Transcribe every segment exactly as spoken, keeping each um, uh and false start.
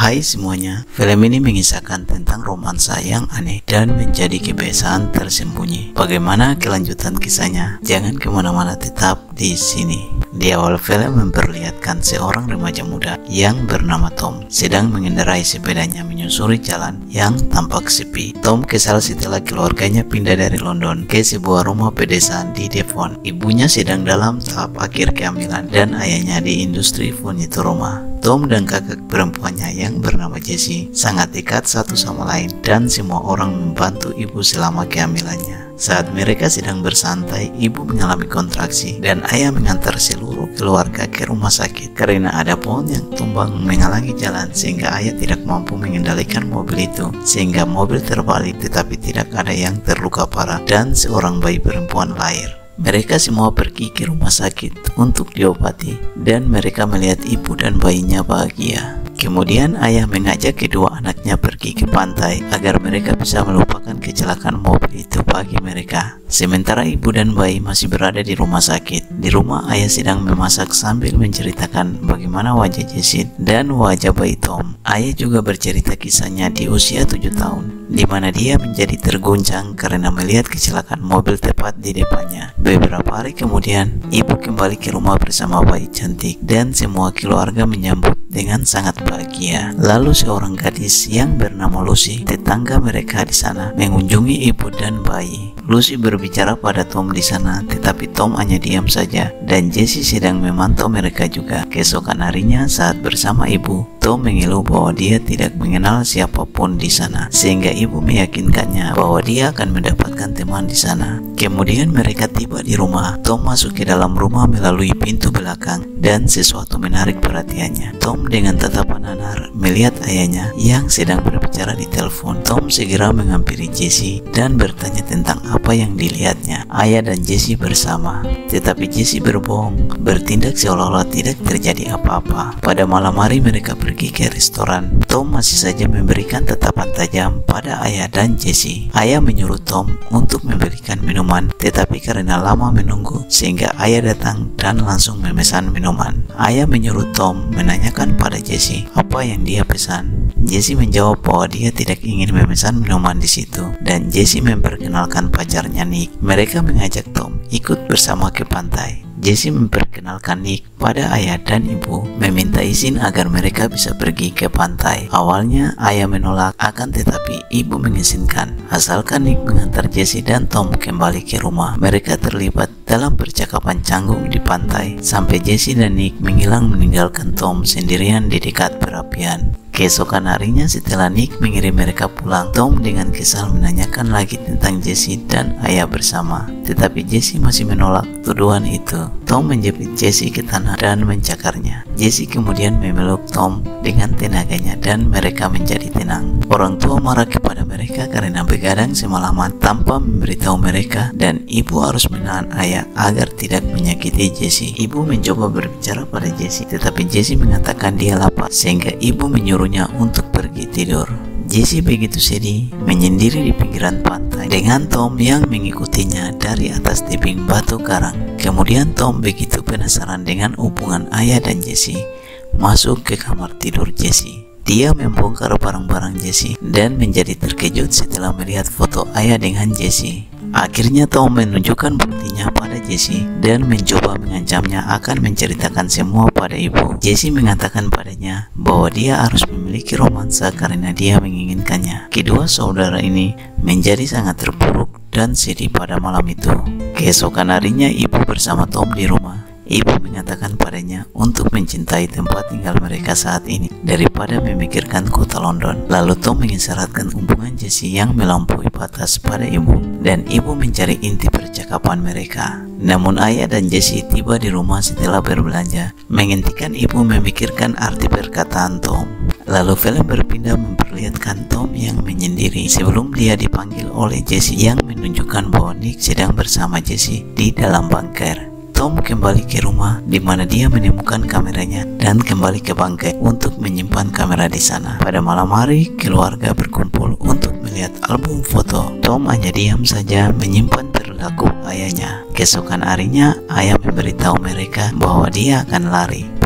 Hai semuanya, film ini mengisahkan tentang romansa yang aneh dan menjadi kebiasaan tersembunyi. Bagaimana kelanjutan kisahnya? Jangan kemana-mana, tetap di sini. Di awal film memperlihatkan seorang remaja muda yang bernama Tom sedang mengendarai sepedanya menyusuri jalan yang tampak sepi. Tom kesal setelah keluarganya pindah dari London ke sebuah rumah pedesaan di Devon. Ibunya sedang dalam tahap akhir kehamilan dan ayahnya di industri furnitur rumah. Tom dan kakak perempuannya yang bernama Jessie sangat dekat satu sama lain dan semua orang membantu ibu selama kehamilannya. Saat mereka sedang bersantai, ibu mengalami kontraksi dan ayah mengantar seluruh keluarga ke rumah sakit karena ada pohon yang tumbang menghalangi jalan sehingga ayah tidak mampu mengendalikan mobil itu, sehingga mobil terbalik tetapi tidak ada yang terluka parah dan seorang bayi perempuan lahir. Mereka semua pergi ke rumah sakit untuk diobati dan mereka melihat ibu dan bayinya bahagia. Kemudian ayah mengajak kedua anaknya pergi ke pantai agar mereka bisa melupakan kecelakaan mobil itu bagi mereka. Sementara ibu dan bayi masih berada di rumah sakit. Di rumah ayah sedang memasak sambil menceritakan bagaimana wajah Jessie dan wajah bayi Tom. Ayah juga bercerita kisahnya di usia tujuh tahun, di mana dia menjadi terguncang karena melihat kecelakaan mobil tepat di depannya. Beberapa hari kemudian, ibu kembali ke rumah bersama bayi cantik dan semua keluarga menyambut dengan sangat bahagia. Lalu seorang gadis yang bernama Lucy, tetangga mereka di sana, mengunjungi ibu dan bayi. Lucy berbicara pada Tom di sana, tetapi Tom hanya diam saja dan Jessie sedang memantau mereka juga. Keesokan harinya saat bersama ibu, Tom mengeluh bahwa dia tidak mengenal siapapun di sana, sehingga ibu meyakinkannya bahwa dia akan mendapatkan teman di sana. Kemudian mereka tiba di rumah. Tom masuk ke dalam rumah melalui pintu belakang dan sesuatu menarik perhatiannya. Tom dengan tatapan nanar melihat ayahnya yang sedang berbicara di telepon. Tom segera menghampiri Jessie dan bertanya tentang apa yang dilihatnya. Ayah dan Jessie bersama, tetapi Jessie berbohong, bertindak seolah-olah tidak terjadi apa-apa. Pada malam hari mereka pergi ke restoran. Tom masih saja memberikan tatapan tajam pada ayah dan Jessie. Ayah menyuruh Tom untuk membelikan minuman, tetapi karena lama menunggu sehingga ayah datang dan langsung memesan minuman. Ayah menyuruh Tom menanyakan pada Jessie apa yang dia pesan. Jessie menjawab bahwa dia tidak ingin memesan minuman di situ dan Jessie memperkenalkan pacarnya Nick. Mereka mengajak Tom ikut bersama ke pantai. Jessie memperkenalkan Nick pada ayah dan ibu, meminta izin agar mereka bisa pergi ke pantai. Awalnya ayah menolak, akan tetapi ibu mengizinkan asalkan Nick mengantar Jessie dan Tom kembali ke rumah. Mereka terlibat dalam percakapan canggung di pantai sampai Jessie dan Nick menghilang meninggalkan Tom sendirian di dekat perapian. Keesokan harinya setelah Nick mengirim mereka pulang, Tom dengan kesal menanyakan lagi tentang Jessie dan ayah bersama, tetapi Jessie masih menolak tuduhan itu. Tom menjepit Jessie ke tanah dan mencakarnya. Jessie kemudian memeluk Tom dengan tenaganya dan mereka menjadi tenang. Orang tua marah kepada mereka karena begadang semalaman tanpa memberitahu mereka dan ibu harus menahan ayah agar tidak menyakiti Jessie. Ibu mencoba berbicara pada Jessie, tetapi Jessie mengatakan dia lapar sehingga ibu menyuruhnya untuk pergi tidur. Jessie begitu sedih menyendiri di pinggiran pantai dengan Tom yang mengikutinya dari atas tebing batu karang. Kemudian Tom begitu penasaran dengan hubungan ayah dan Jessie, masuk ke kamar tidur Jessie. Dia membongkar barang-barang Jessie dan menjadi terkejut setelah melihat foto ayah dengan Jessie. Akhirnya Tom menunjukkan buktinya pada Jessie dan mencoba mengancamnya akan menceritakan semua pada ibu. Jessie mengatakan padanya bahwa dia harus memiliki romansa karena dia menginginkannya. Kedua saudara ini menjadi sangat terpuruk dan sedih pada malam itu. Keesokan harinya ibu bersama Tom di rumah. Ibu mengatakan padanya untuk mencintai tempat tinggal mereka saat ini daripada memikirkan kota London. Lalu Tom mengisyaratkan hubungan Jessie yang melampaui batas pada ibu dan ibu mencari inti percakapan mereka. Namun ayah dan Jessie tiba di rumah setelah berbelanja, menghentikan ibu memikirkan arti perkataan Tom. Lalu film berpindah memperlihatkan Tom yang menyendiri sebelum dia dipanggil oleh Jessie yang menunjukkan bahwa Nick sedang bersama Jessie di dalam bunker. Tom kembali ke rumah di mana dia menemukan kameranya dan kembali ke bangkai untuk menyimpan kamera di sana. Pada malam hari, keluarga berkumpul untuk melihat album foto. Tom hanya diam saja menyimpan perilaku ayahnya. Keesokan harinya, ayah memberitahu mereka bahwa dia akan lari.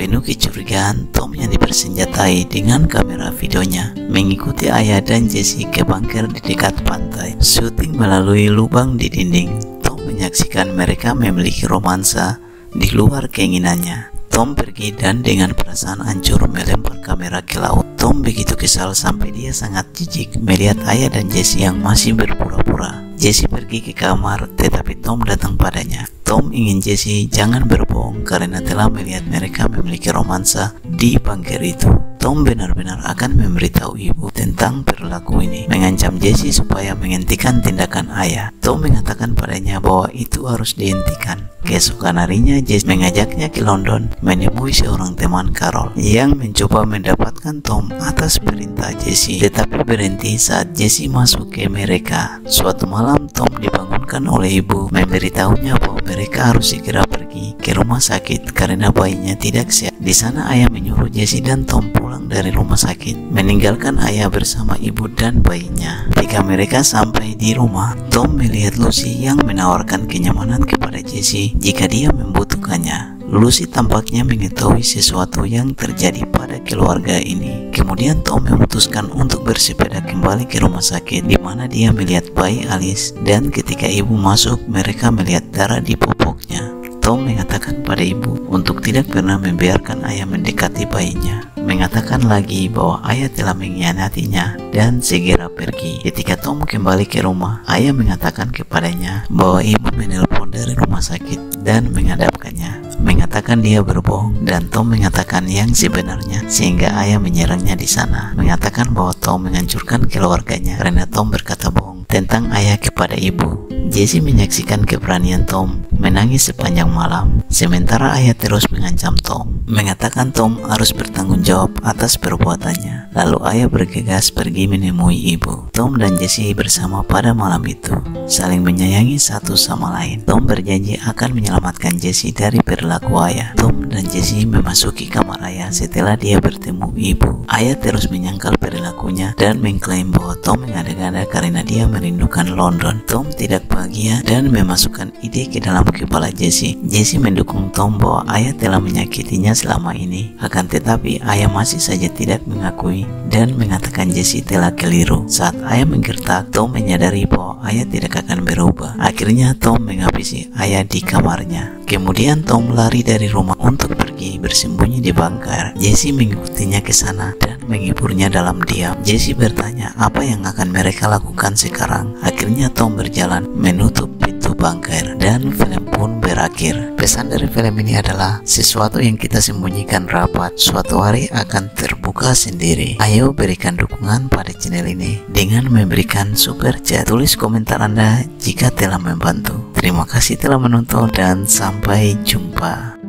Penuh kecurigaan, Tom yang dipersenjatai dengan kamera videonya mengikuti ayah dan Jesse ke bunker di dekat pantai. Syuting melalui lubang di dinding. Tom menyaksikan mereka memiliki romansa di luar keinginannya. Tom pergi dan dengan perasaan hancur melempar kamera ke laut. Tom begitu kesal sampai dia sangat jijik melihat ayah dan Jesse yang masih berpura-pura. Jesse pergi ke kamar, tetapi Tom datang padanya. Tom ingin Jesse jangan berbohong karena telah melihat mereka memiliki romansa di bunker itu. Tom benar-benar akan memberitahu ibu tentang perilaku ini, mengancam Jesse supaya menghentikan tindakan ayah. Tom mengatakan padanya bahwa itu harus dihentikan. Keesokan harinya, Jesse mengajaknya ke London menemui seorang teman Carol yang mencoba mendapatkan Tom atas perintah Jesse, tetapi berhenti saat Jesse masuk ke mereka. Suatu malam, Tom dibangunkan oleh ibu memberitahunya bahwa mereka harus segera pergi ke rumah sakit karena bayinya tidak sehat. Di sana ayah menyuruh Jesse dan Tom pulang dari rumah sakit, meninggalkan ayah bersama ibu dan bayinya. Ketika mereka sampai di rumah, Tom melihat Lucy yang menawarkan kenyamanan kepada Jesse jika dia membutuhkannya. Lucy tampaknya mengetahui sesuatu yang terjadi pada keluarga ini. Kemudian Tom memutuskan untuk bersepeda kembali ke rumah sakit di mana dia melihat bayi Alice, dan ketika ibu masuk mereka melihat darah di popoknya. Tom mengatakan pada ibu untuk tidak pernah membiarkan ayah mendekati bayinya, mengatakan lagi bahwa ayah telah mengkhianatinya dan segera pergi. Ketika Tom kembali ke rumah, ayah mengatakan kepadanya bahwa ibu menelpon dari rumah sakit dan menghadapkannya, mengatakan dia berbohong, dan Tom mengatakan yang sebenarnya sehingga ayah menyerangnya di sana, mengatakan bahwa Tom menghancurkan keluarganya karena Tom berkata bohong tentang ayah kepada ibu. Jesse menyaksikan keberanian Tom menangis sepanjang malam, sementara ayah terus mengancam Tom, mengatakan Tom harus bertanggung jawab atas perbuatannya. Lalu ayah bergegas pergi menemui ibu. Tom dan Jesse bersama pada malam itu, saling menyayangi satu sama lain. Tom berjanji akan menyelamatkan Jesse dari perilaku ayah. Tom dan Jesse memasuki kamar ayah setelah dia bertemu ibu. Ayah terus menyangkal perilakunya dan mengklaim bahwa Tom mengada-ngada karena dia merindukan London. Tom tidak bahagia dan memasukkan ide ke dalam kepala Jesse. Jesse mendukung Tom bahwa ayah telah menyakitinya selama ini. Akan tetapi ayah masih saja tidak mengakui dan mengatakan Jesse telah keliru. Saat ayah menggertak, Tom menyadari bahwa ayah tidak akan berubah. Akhirnya Tom menghabisi ayah di kamarnya. Kemudian Tom lari dari rumah untuk pergi bersembunyi di bunker. Jesse mengikutinya ke sana dan menghiburnya dalam diam. Jesse bertanya apa yang akan mereka lakukan sekarang. Akhirnya Tom berjalan menutup pintu bunker dan film pun berakhir. Pesan dari film ini adalah sesuatu yang kita sembunyikan rapat suatu hari akan terbuka sendiri. Ayo berikan dukungan pada channel ini dengan memberikan super chat. Tulis komentar Anda jika telah membantu. Terima kasih telah menonton dan sampai jumpa.